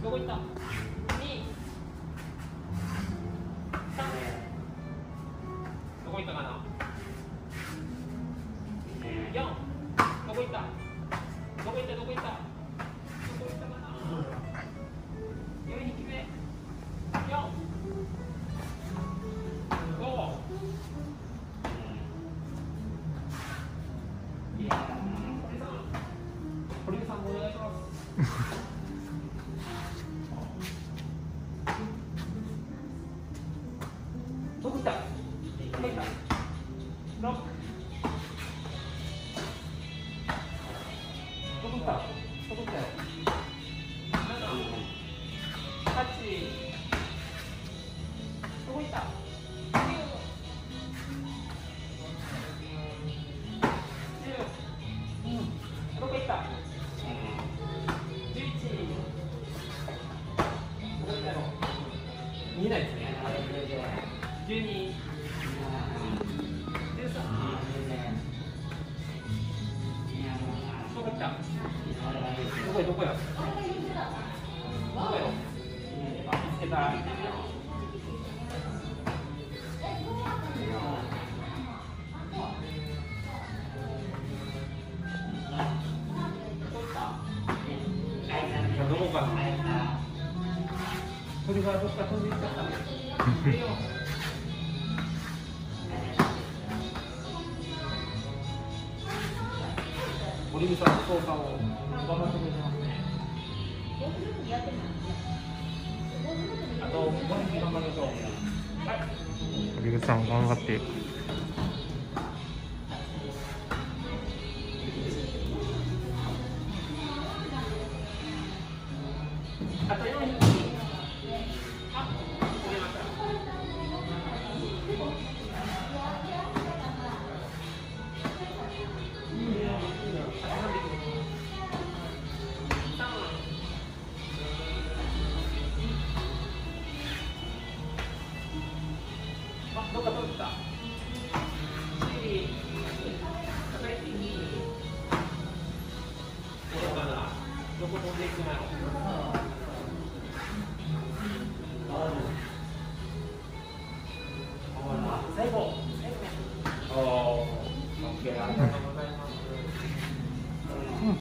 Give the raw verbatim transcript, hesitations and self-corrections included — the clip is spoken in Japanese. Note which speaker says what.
Speaker 1: どこ行った？に、さん。どこ行ったかな？よん。どこ行った？どこ行った？どこ行った？どこ行ったかな？よん匹目。よん。ご。堀部さんもお願いします。どこ行った？どこ行った？ろく。どこ行った？どこ行ったよ？なな。はち。どこ行った？どこ行った？じゅういち。どこ行ったの？見えないですね。じゅうに。じゅうさん。どこ行った？どこへどこや？どこよ？あ、見つけた。どこかな？鳥がどっか飛んでいっちゃった。堀部さんの操作を頑張ってくれてますね。あとご匹頑張りましょう。はい。
Speaker 2: 堀部さん頑張って。
Speaker 1: あとよん匹。あ、取れました。あ、どっか取った。どこ飛んでいくのやろ。